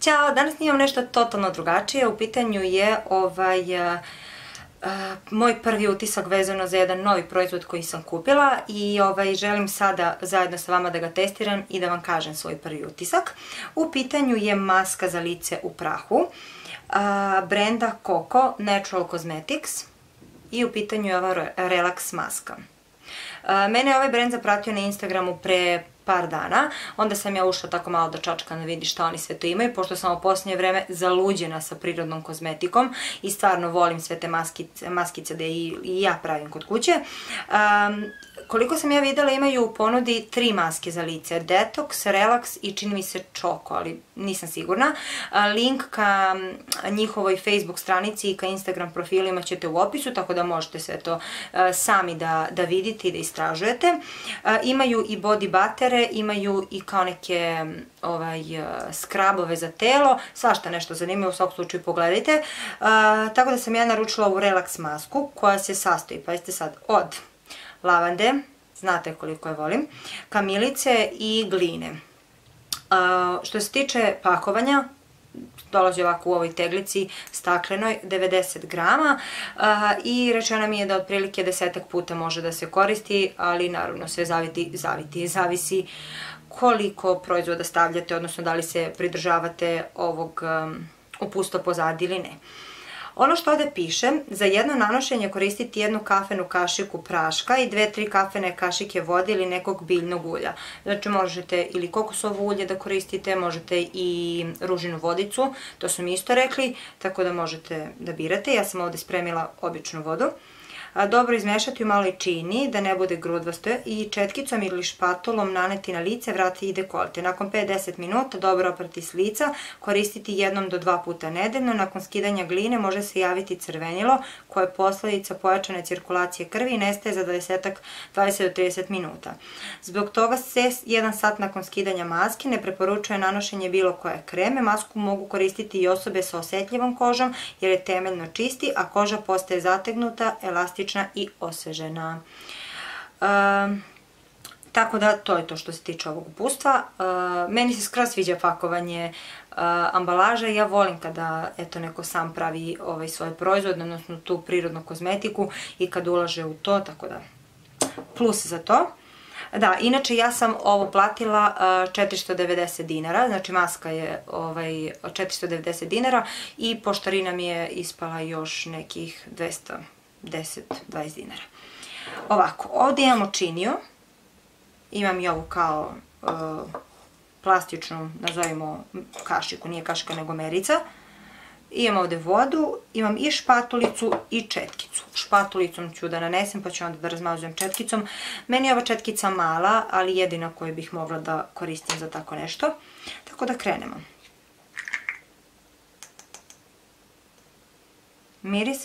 Ćao, danas snimam nešto totalno drugačije. U pitanju je moj prvi utisak vezano za jedan novi proizvod koji sam kupila i želim sada zajedno sa vama da ga testiram i da vam kažem svoj prvi utisak. U pitanju je maska za lice u prahu brenda Coco Natural Cosmetics i u pitanju je ova Relax maska. Mene je ovaj brend zapratio na Instagramu pre par dana, onda sam ja ušla tako malo da čačkam da vidi šta oni sve to imaju, pošto sam u posljednje vreme zaluđena sa prirodnom kozmetikom i stvarno volim sve te maskice da i ja pravim kod kuće. Koliko sam ja videla, imaju u ponudi 3 maske za lice, Detox, Relax i čini mi se Choco, ali nisam sigurna. Link ka njihovoj Facebook stranici i ka Instagram profilima ćete u opisu, tako da možete sve to sami da vidite i da istražujete. Imaju i body buttere, imaju i kao neke skrabove za telo, svašta nešto zanimljivo, u svakom slučaju pogledajte. Tako da sam ja naručila ovu Relax masku koja se sastoji, pazite sad, od lavande, znate koliko je volim, kamilice i gline. Što se tiče pakovanja, dolazi ovako u ovoj teglici staklenoj, 90 grama i rečeno mi je da otprilike 10 puta može da se koristi, ali naravno sve zavisi koliko proizvoda stavljate, odnosno da li se pridržavate ovog uputstva pozadi ili ne. Ono što ovde piše, za jedno nanošenje koristiti 1 kafenu kašiku praška i 2-3 kafene kašike vode ili nekog biljnog ulja. Znači možete ili kokosovo ulje da koristite, možete i ružinu vodicu, to su mi isto rekli, tako da možete da birate. Ja sam ovde spremila običnu vodu. Dobro izmešati u maloj čini da ne bude grudvasto i četkicom ili špatulom naneti na lice, vrati i dekolte. Nakon 5-10 minuta dobro oprati s lica, koristiti 1 do 2 puta nedeljno. Nakon skidanja gline može se javiti crvenilo koje je posledica pojačane cirkulacije krvi i nestaje za 20 do 30 minuta. Zbog toga se 1 sat nakon skidanja maske ne preporučuje nanošenje bilo koje kreme. Masku mogu koristiti i osobe sa osetljivom kožom jer je temeljno čisti, a koža postaje zategnuta, elastična i osvežena. Tako da to je to što se tiče ovog uputstva. Meni se skroz sviđa pakovanje ambalaža i ja volim kada neko sam pravi svoj proizvod, odnosno tu prirodnu kozmetiku i kada ulaže u to, tako da plus za to. Da, inače ja sam ovo platila 490 dinara, znači maska je 490 dinara i poštarina mi je ispala još nekih 210-20 dinara. Ovako, ovdje imamo činiju, imam i ovu kao plastičnu, nazovimo kašiku, nije kašika nego merica. Imam ovdje vodu, imam i špatulicu i četkicu. Špatulicom ću da nanesem pa ću onda da razmazujem četkicom. Meni je ova četkica mala, ali jedina koju bih mogla da koristim za tako nešto. Tako da krenemo. Miris?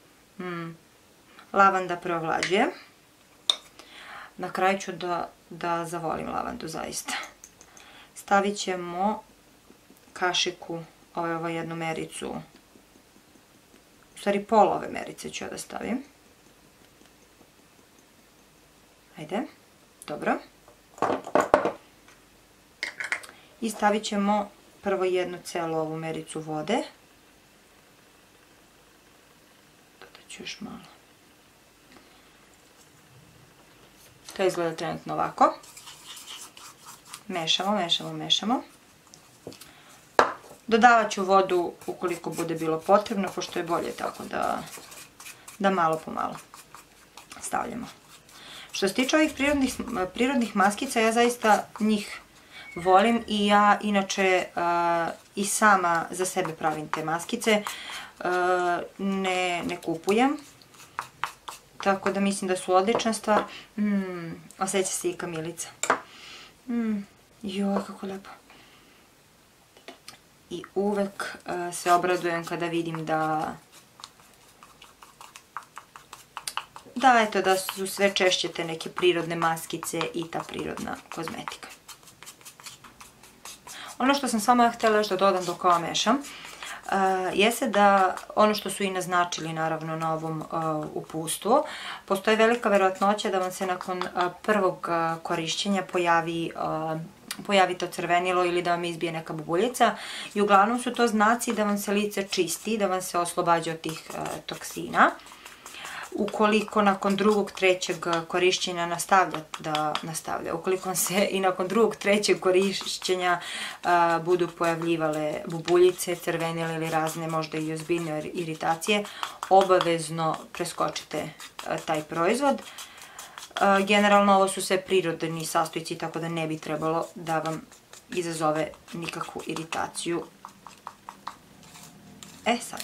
Lavanda preovlađuje. Na kraju ću da zavolim lavandu zaista. Stavit ćemo kašiku, ovo jednu mericu, u stvari pola ove merice ću ja da stavim. Ajde, dobro. I stavit ćemo prvo jednu celu ovu mericu vode. Dodat ću još malo. To izgleda trenutno ovako. Mešamo, mešamo, mešamo. Dodavat ću vodu ukoliko bude bilo potrebno, pošto je bolje tako da malo po malo stavljamo. Što se tiče ovih prirodnih maskica, ja zaista njih volim i ja inače i sama za sebe pravim te maskice, ne kupujem. Tako da mislim da su odlična stvar. Osjeća se i kamilica. Joj, kako lepo. I uvek se obradujem kada vidim da su sve češće te neke prirodne maskice i ta prirodna kozmetika. Ono što sam samo htjela još da dodam dok ovo mešam, jeste da ono što su i naznačili naravno na ovom uputstvu, postoji velika verovatnoća da vam se nakon prvog korišćenja pojavi pojavite ocrvenilo ili da vam izbije neka bubuljica. I uglavnom su to znaci da vam se lice čisti, da vam se oslobađa od tih toksina. Ukoliko nakon drugog, trećeg korišćenja ukoliko vam se i nakon drugog, trećeg korišćenja budu pojavljivale bubuljice, crvenile ili razne možda i ozbiljne iritacije, obavezno preskočite taj proizvod. Generalno ovo su sve prirodni sastojci, tako da ne bi trebalo da vam izazove nikakvu iritaciju. Sad.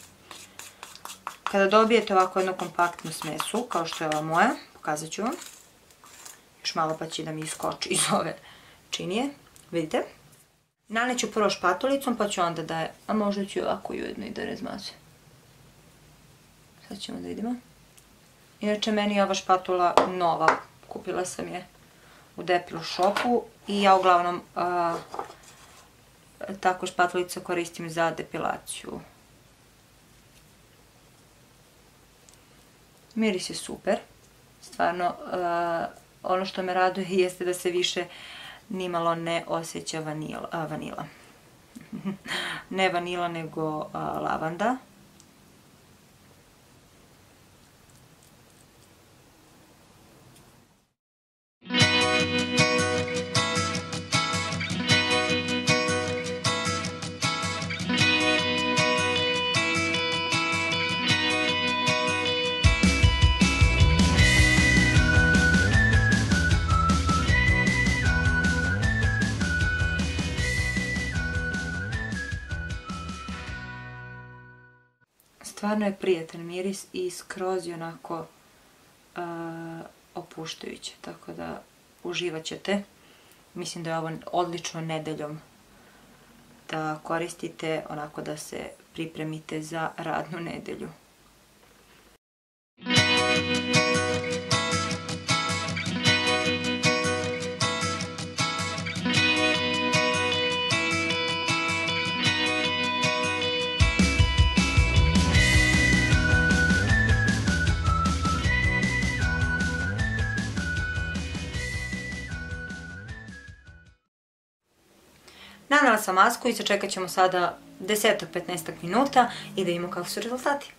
Kada dobijete ovako jednu kompaktnu smesu, kao što je ova moja, pokazat ću vam. Još malo pa će da mi iskoči iz ove činije. Vidite? Naneću prvo špatulicom, pa ću onda da je, a možda ću ovako ujedno i da razmazujem. Sad ćemo da vidimo. Inače, meni je ova špatula nova. Kupila sam je u Depilu shopu i ja uglavnom tako špatulicu koristim za depilaciju. Miris je super. Stvarno, ono što me raduje jeste da se više nimalo ne osjeća vanila. Ne vanila, nego lavanda. Stvarno je prijatan miris i skroz je onako opuštajuće, tako da uživat ćete. Mislim da je ovo odlično nedeljom da koristite, onako da se pripremite za radnu nedelju. Nanela sam masku i sačekat ćemo sada 10-15 minuta i da vidimo kako su rezultati.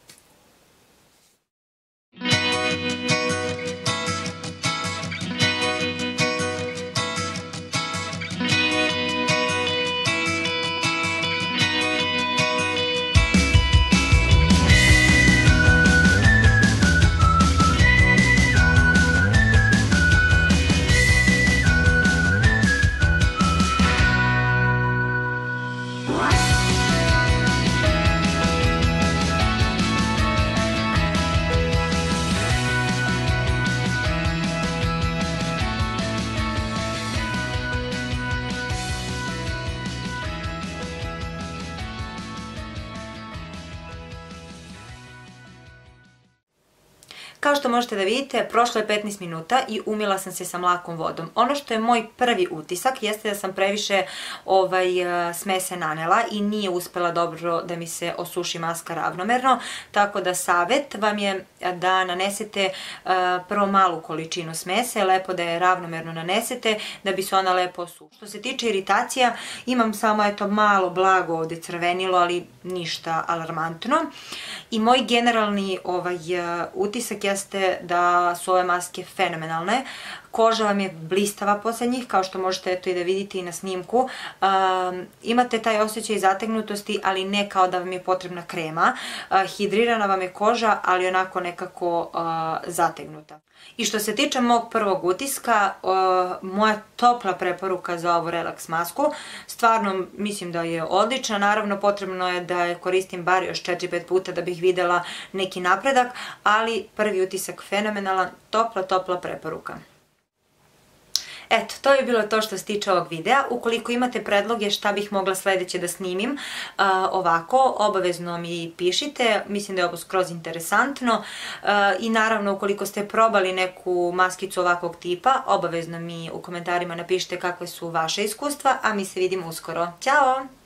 Kao što možete da vidite, prošlo je 15 minuta i umila sam se sa mlakom vodom. Ono što je moj prvi utisak jeste da sam previše smese nanela i nije uspela dobro da mi se osuši maska ravnomerno, tako da savjet vam je da nanesete prvo malu količinu smese, lepo da je ravnomerno nanesete da bi se ona lepo osušila. Što se tiče iritacija, imam samo malo blago ovdje crvenilo, ali ništa alarmantno. I moj generalni utisak jeste da su ove maske fenomenalne. Koža vam je blistava posle njih, kao što možete i da vidite i na snimku. Imate taj osjećaj zategnutosti, ali ne kao da vam je potrebna krema. Hidrirana vam je koža, ali onako nekako zategnuta. I što se tiče mog prvog utiska, moja topla preporuka za ovu relaks masku, stvarno mislim da je odlična. Naravno, potrebno je da je koristim bar još 4-5 puta da bih videla neki napredak, ali prvi utisak fenomenalan, topla preporuka. Eto, to je bilo to što se tiče ovog videa. Ukoliko imate predloge šta bih mogla sledeće da snimim ovako, obavezno mi pišite. Mislim da je ovo skroz interesantno. I naravno, ukoliko ste probali neku maskicu ovakvog tipa, obavezno mi u komentarima napišite kakve su vaše iskustva, a mi se vidimo uskoro. Ćao!